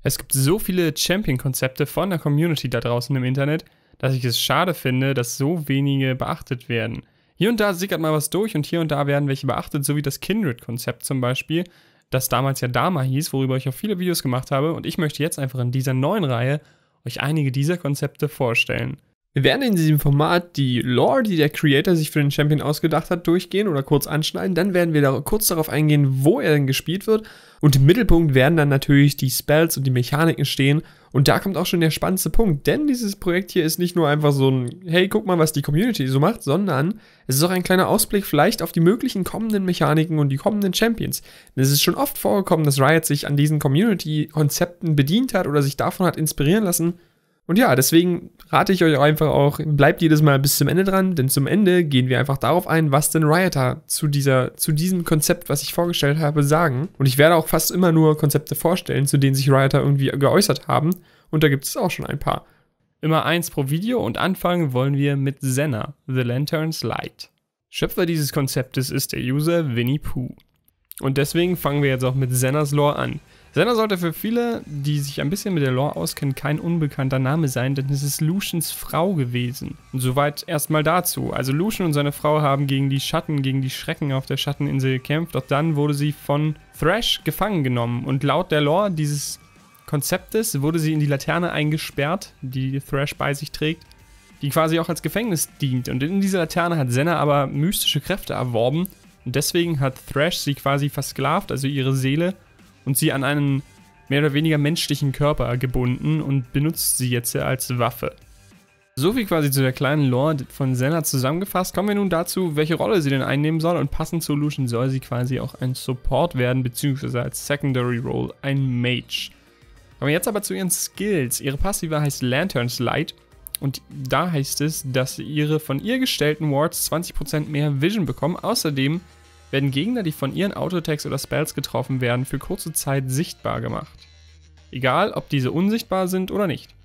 Es gibt so viele Champion-Konzepte von der Community da draußen im Internet, dass ich es schade finde, dass so wenige beachtet werden. Hier und da sickert mal was durch und hier und da werden welche beachtet, so wie das Kindred-Konzept zum Beispiel, das damals ja Dama hieß, worüber ich auch viele Videos gemacht habe, und ich möchte jetzt einfach in dieser neuen Reihe euch einige dieser Konzepte vorstellen. Wir werden in diesem Format die Lore, die der Creator sich für den Champion ausgedacht hat, durchgehen oder kurz anschneiden. Dann werden wir da kurz darauf eingehen, wo er denn gespielt wird. Und im Mittelpunkt werden dann natürlich die Spells und die Mechaniken stehen. Und da kommt auch schon der spannendste Punkt. Denn dieses Projekt hier ist nicht nur einfach so ein, hey, guck mal, was die Community so macht, sondern es ist auch ein kleiner Ausblick vielleicht auf die möglichen kommenden Mechaniken und die kommenden Champions. Denn es ist schon oft vorgekommen, dass Riot sich an diesen Community-Konzepten bedient hat oder sich davon hat inspirieren lassen. Und ja, deswegen rate ich euch einfach auch, bleibt jedes Mal bis zum Ende dran, denn zum Ende gehen wir einfach darauf ein, was denn Rioter zu diesem Konzept, was ich vorgestellt habe, sagen. Und ich werde auch fast immer nur Konzepte vorstellen, zu denen sich Rioter irgendwie geäußert haben. Und da gibt es auch schon ein paar. Immer eins pro Video und anfangen wollen wir mit Senna, The Lantern's Light. Schöpfer dieses Konzeptes ist der User Winnie Pooh. Und deswegen fangen wir jetzt auch mit Sennas Lore an. Senna sollte für viele, die sich ein bisschen mit der Lore auskennen, kein unbekannter Name sein, denn es ist Lucians Frau gewesen. Und soweit erstmal dazu. Also Lucian und seine Frau haben gegen die Schrecken auf der Schatteninsel gekämpft, doch dann wurde sie von Thresh gefangen genommen. Und laut der Lore dieses Konzeptes wurde sie in die Laterne eingesperrt, die Thresh bei sich trägt, die quasi auch als Gefängnis dient. Und in dieser Laterne hat Senna aber mystische Kräfte erworben. Und deswegen hat Thresh sie quasi versklavt, also ihre Seele, und sie an einen mehr oder weniger menschlichen Körper gebunden und benutzt sie jetzt als Waffe. So viel quasi zu der kleinen Lore von Senna zusammengefasst. Kommen wir nun dazu, welche Rolle sie denn einnehmen soll, und passend zu Lucian soll sie quasi auch ein Support werden, beziehungsweise als Secondary Role ein Mage. Kommen wir jetzt aber zu ihren Skills. Ihre Passive heißt Lantern's Light und da heißt es, dass ihre von ihr gestellten Wards 20% mehr Vision bekommen. Außerdem werden Gegner, die von ihren Auto-Attacks oder Spells getroffen werden, für kurze Zeit sichtbar gemacht. Egal, ob diese unsichtbar sind oder nicht.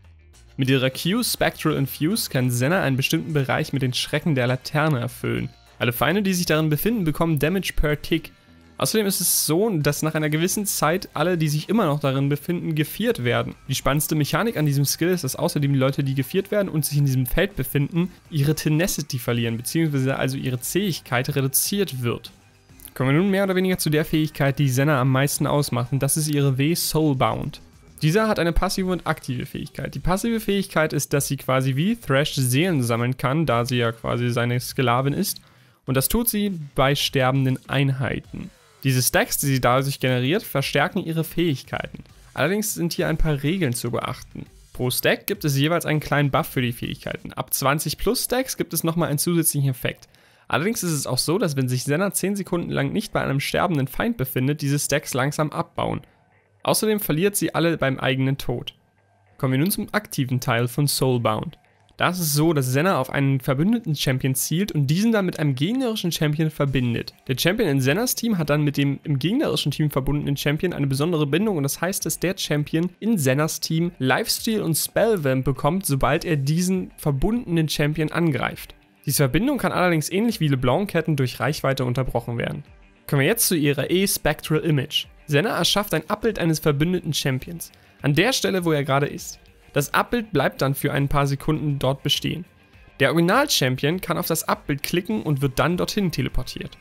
Mit ihrer Q Spectral Infuse kann Senna einen bestimmten Bereich mit den Schrecken der Laterne erfüllen. Alle Feinde, die sich darin befinden, bekommen Damage per Tick. Außerdem ist es so, dass nach einer gewissen Zeit alle, die sich immer noch darin befinden, gefeared werden. Die spannendste Mechanik an diesem Skill ist, dass außerdem die Leute, die gefeared werden und sich in diesem Feld befinden, ihre Tenacity verlieren, beziehungsweise also ihre Zähigkeit reduziert wird. Kommen wir nun mehr oder weniger zu der Fähigkeit, die Senna am meisten ausmacht, und das ist ihre W Soulbound. Dieser hat eine passive und aktive Fähigkeit. Die passive Fähigkeit ist, dass sie quasi wie Thresh Seelen sammeln kann, da sie ja quasi seine Sklavin ist, und das tut sie bei sterbenden Einheiten. Diese Stacks, die sie dadurch generiert, verstärken ihre Fähigkeiten. Allerdings sind hier ein paar Regeln zu beachten. Pro Stack gibt es jeweils einen kleinen Buff für die Fähigkeiten. Ab 20 plus Stacks gibt es nochmal einen zusätzlichen Effekt. Allerdings ist es auch so, dass wenn sich Senna 10 Sekunden lang nicht bei einem sterbenden Feind befindet, diese Stacks langsam abbauen. Außerdem verliert sie alle beim eigenen Tod. Kommen wir nun zum aktiven Teil von Soulbound. Da ist es so, dass Senna auf einen verbündeten Champion zielt und diesen dann mit einem gegnerischen Champion verbindet. Der Champion in Sennas Team hat dann mit dem im gegnerischen Team verbundenen Champion eine besondere Bindung, und das heißt, dass der Champion in Sennas Team Lifesteal und Spellvamp bekommt, sobald er diesen verbundenen Champion angreift. Diese Verbindung kann allerdings ähnlich wie LeBlanc-Ketten durch Reichweite unterbrochen werden. Kommen wir jetzt zu ihrer Spectral Image. Senna erschafft ein Abbild eines verbündeten Champions, an der Stelle, wo er gerade ist. Das Abbild bleibt dann für ein paar Sekunden dort bestehen. Der Original-Champion kann auf das Abbild klicken und wird dann dorthin teleportiert.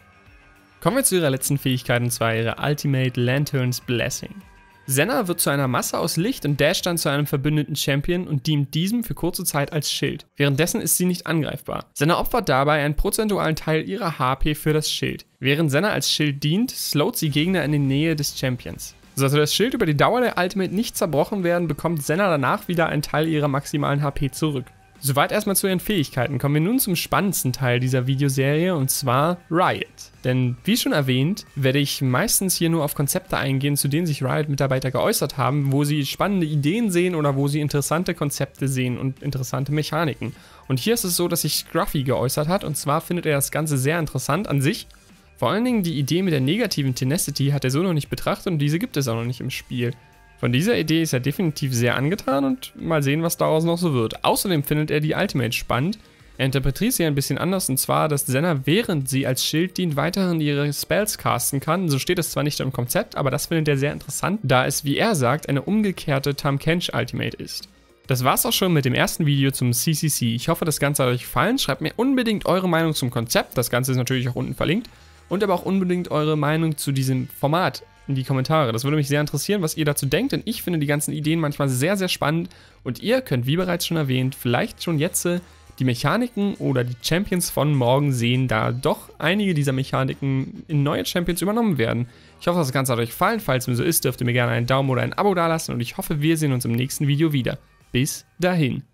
Kommen wir zu ihrer letzten Fähigkeit, und zwar ihre Ultimate Lantern's Blessing. Senna wird zu einer Masse aus Licht und dasht dann zu einem verbündeten Champion und dient diesem für kurze Zeit als Schild. Währenddessen ist sie nicht angreifbar. Senna opfert dabei einen prozentualen Teil ihrer HP für das Schild. Während Senna als Schild dient, slowt sie Gegner in die Nähe des Champions. Sollte das Schild über die Dauer der Ultimate nicht zerbrochen werden, bekommt Senna danach wieder einen Teil ihrer maximalen HP zurück. Soweit erstmal zu ihren Fähigkeiten. Kommen wir nun zum spannendsten Teil dieser Videoserie, und zwar Riot. Denn wie schon erwähnt, werde ich meistens hier nur auf Konzepte eingehen, zu denen sich Riot-Mitarbeiter geäußert haben, wo sie spannende Ideen sehen oder wo sie interessante Konzepte sehen und interessante Mechaniken. Und hier ist es so, dass sich Scruffy geäußert hat, und zwar findet er das Ganze sehr interessant an sich. Vor allen Dingen die Idee mit der negativen Tenacity hat er so noch nicht betrachtet, und diese gibt es auch noch nicht im Spiel. Von dieser Idee ist er definitiv sehr angetan, und mal sehen, was daraus noch so wird. Außerdem findet er die Ultimate spannend. Er interpretiert sie ein bisschen anders, und zwar, dass Senna, während sie als Schild dient, weiterhin ihre Spells casten kann. So steht es zwar nicht im Konzept, aber das findet er sehr interessant, da es, wie er sagt, eine umgekehrte Tahm Kench Ultimate ist. Das war's auch schon mit dem ersten Video zum CCC. Ich hoffe, das Ganze hat euch gefallen. Schreibt mir unbedingt eure Meinung zum Konzept. Das Ganze ist natürlich auch unten verlinkt. Und aber auch unbedingt eure Meinung zu diesem Format in die Kommentare. Das würde mich sehr interessieren, was ihr dazu denkt, denn ich finde die ganzen Ideen manchmal sehr, sehr spannend. Und ihr könnt, wie bereits schon erwähnt, vielleicht schon jetzt die Mechaniken oder die Champions von morgen sehen, da doch einige dieser Mechaniken in neue Champions übernommen werden. Ich hoffe, das Ganze hat euch gefallen. Falls dem so ist, dürft ihr mir gerne einen Daumen oder ein Abo dalassen und ich hoffe, wir sehen uns im nächsten Video wieder. Bis dahin.